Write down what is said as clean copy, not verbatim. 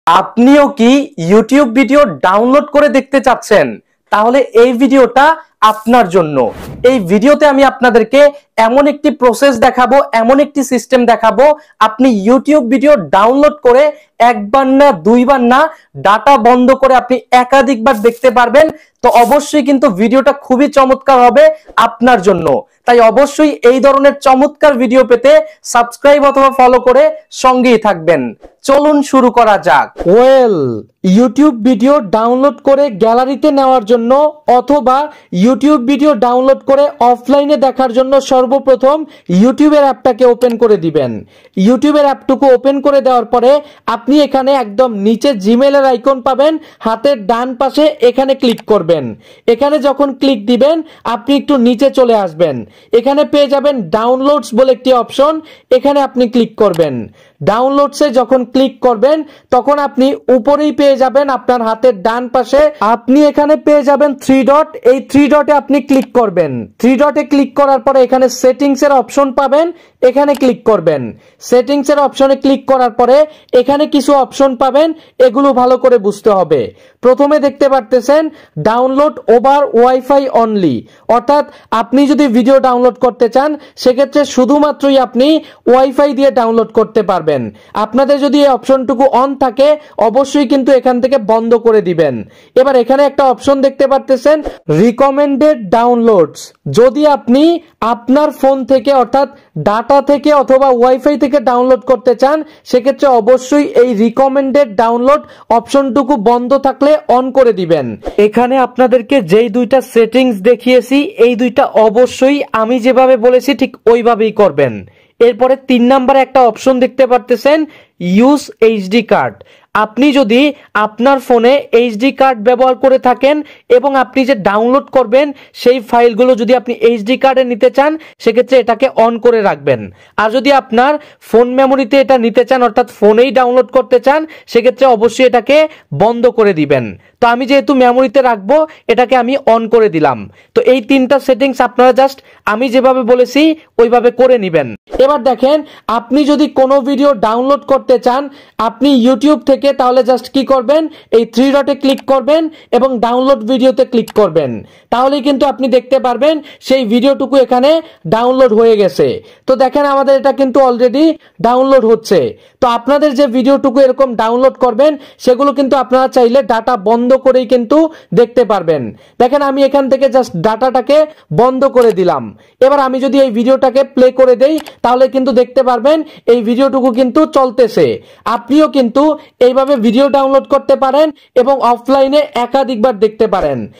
আপনিও কি YouTube video download করে দেখতে চাচ্ছেন? তাহলে এই ভিডিওটা আপনার জন্য। এই ভিডিওতে আমি আপনাদেরকে এমন একটি প্রসেস দেখাবো, এমন একটি সিস্টেম দেখাবো, আপনি ইউটিউব ভিডিও ডাউনলোড করে একবার না দুইবার না, ডাটা বন্ধ করে আপনি একাধিকবার দেখতে পারবেন। তো অবশ্যই কিন্তু ভিডিওটা খুবই চমৎকার হবে আপনার জন্য। তাই অবশ্যই এই ধরনের চমৎকার ভিডিও পেতে সাবস্ক্রাইব অথবা ফলো করে সঙ্গেই থাকবেন। চলুন শুরু করা যাক। ইউটিউব ভিডিও ডাউনলোড করে গ্যালারিতে নেওয়ার জন্য অথবা ইউটিউব ভিডিও ডাউনলোড করে অফলাইনে দেখার জন্য সর্বপ্রথম ইউটিউবের অ্যাপটাকে ওপেন করে দিবেন। ইউটিউবের অ্যাপটুকু ওপেন করে দেওয়ার পরে আপনি এখানে একদম নিচে জিমেইলের আইকন পাবেন, হাতের ডান পাশে এখানে ক্লিক করবেন। এখানে যখন ক্লিক দিবেন আপনি একটু নিচে চলে আসবেন, এখানে পেয়ে যাবেন ডাউনলোডস বলে একটি অপশন, এখানে আপনি ক্লিক করবেন। ডাউনলোডসে যখন ক্লিক করবেন তখন আপনি উপরেই পেয়ে যাবেন আপনার হাতের ডান পাশে আপনি এখানে পেয়ে যাবেন থ্রি ডট। এই থ্রি ডটে আপনি ক্লিক করবেন। থ্রি ডটে ক্লিক করার পরে এখানে সেটিংস এর অপশন পাবেন, এখানে ক্লিক করবেন। সেটিংস এর অপশনে ক্লিক করার পরে এখানে কিছু অপশন পাবেন, এগুলো ভালো করে বুঝতে হবে। প্রথমে দেখতে পারতেছেন ডাউনলোড ওভার ওয়াইফাই অনলি, অর্থাৎ আপনি যদি ভিডিও ডাউনলোড করতে চান সেক্ষেত্রে শুধুমাত্রই আপনি ওয়াইফাই দিয়ে ডাউনলোড করতে পারবেন। আপনাদের যদি এই অপশনটুকু অন থাকে অবশ্যই কিন্তু এখান থেকে বন্ধ করে দিবেন। এবার এখানে একটা অপশন দেখতে পারতেছেন রিকমেন্ডেড ডাউনলোডস। যদি আপনি আপনার ফোন থেকে অর্থাৎ ডাটা থেকে অথবা ওয়াইফাই থেকে ডাউনলোড করতে চান সেক্ষেত্রে অবশ্যই এই রিকমেন্ডেড ডাউনলোড অপশনটুকু বন্ধ থাকলে অন করে দিবেন। এখানে আপনাদেরকে যেই দুইটা সেটিংস দেখিয়েছি এই দুইটা অবশ্যই আমি যেভাবে বলেছি ঠিক ওইভাবেই করবেন। এরপরে 3 নম্বরে একটা অপশন দেখতে পারতেছেন ইউজ এইচডি কার্ড। আপনি যদি আপনার ফোনে এইচডি কার্ড ব্যবহার করে থাকেন এবং আপনি যে ডাউনলোড করবেন সেই ফাইলগুলো যদি আপনি এইচডি কার্ডে নিতে চান সেক্ষেত্রে এটাকে অন করে রাখবেন। আর যদি আপনার ফোন মেমোরিতে এটা নিতে চান অর্থাৎ ফোনেই ডাউনলোড করতে চান সেক্ষেত্রে অবশ্যই এটাকে বন্ধ করে দিবেন। তো আমি যেহেতু মেমোরিতে রাখবো এটাকে আমি অন করে দিলাম। তো এই 3টা সেটিংস আপনারা জাস্ট আমি যেভাবে বলেছি ওইভাবে করে নেবেন। এবার দেখেন আপনি যদি কোনো ভিডিও ডাউনলোড করতে চান আপনি ইউটিউব থেকে, তাহলে জাস্ট কি করবেন, এই থ্রি ডটে ক্লিক করবেন এবং ডাউনলোড ভিডিওতে ক্লিক করবেন। তাহলেই কিন্তু আপনি দেখতে পারবেন সেই ভিডিওটুকু এখানে ডাউনলোড হয়ে গেছে। তো দেখেন আমাদের এটা কিন্তু অলরেডি ডাউনলোড হচ্ছে। তো আপনাদের যে ভিডিওটুকু এরকম ডাউনলোড করবেন সেগুলো কিন্তু আপনারা চাইলে ডাটা বন্ধ করেই কিন্তু দেখতে পারবেন। দেখেন আমি এখান থেকে জাস্ট ডাটাটাকে বন্ধ করে দিলাম। এবার আমি যদি এই ভিডিওটাকে প্লে করে দেই তাহলে কিন্তু দেখতে পারবেন এই ভিডিওটুকু কিন্তু চলতেছে। আপনিও কিন্তু এইভাবে ভিডিও ডাউনলোড করতে পারেন এবং অফলাইনে একাধিকবার দেখতে পারেন।